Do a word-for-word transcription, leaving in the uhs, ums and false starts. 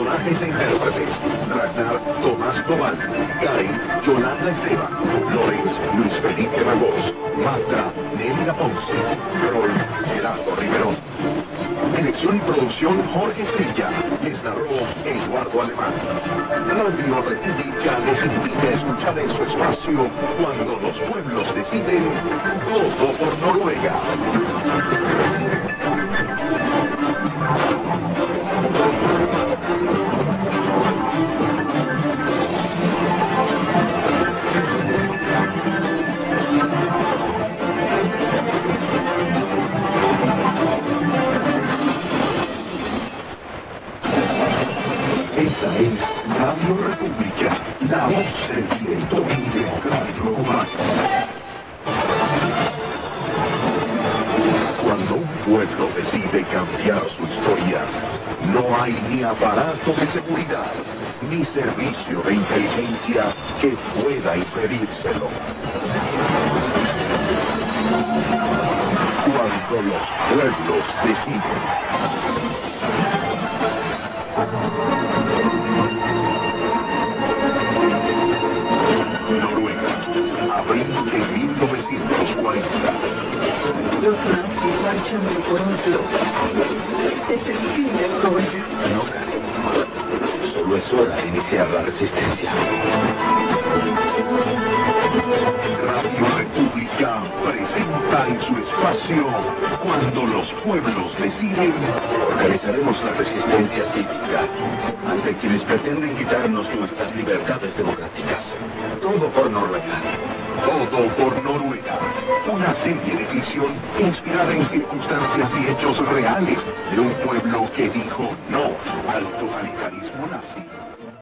Personajes e intérpretes: Ragnar Tomás Tobal, Karen Yolanda Esteban, Lorenz Luis Felipe Ragós, Marta Nélida Ponce, Rol Gerardo Riverón. Dirección y producción Jorge Trilla. Les narró Eduardo Alemán. Radio República les invita a escuchar en su espacio Cuando los pueblos deciden, todo por Noruega. Esta es Radio República, la voz del viento democrático cubano. Cuando un pueblo decide cambiar su historia, no hay ni aparato de seguridad, ni servicio de inteligencia que pueda impedírselo. Cuando los pueblos deciden. Noruega, abril de mil novecientos cuarenta. Los nazis marchan de por un flota. Es el fin del gobierno. No, Karen. Solo es hora de iniciar la resistencia. Radio República presenta en su espacio Cuando los pueblos deciden. Organizaremos la resistencia cívica ante quienes pretenden quitarnos nuestras libertades democráticas. Todo por Noruega. Todo por Noruega. Una serie de ficción inspirada en circunstancias y hechos reales de un pueblo que dijo no al totalitarismo nazi.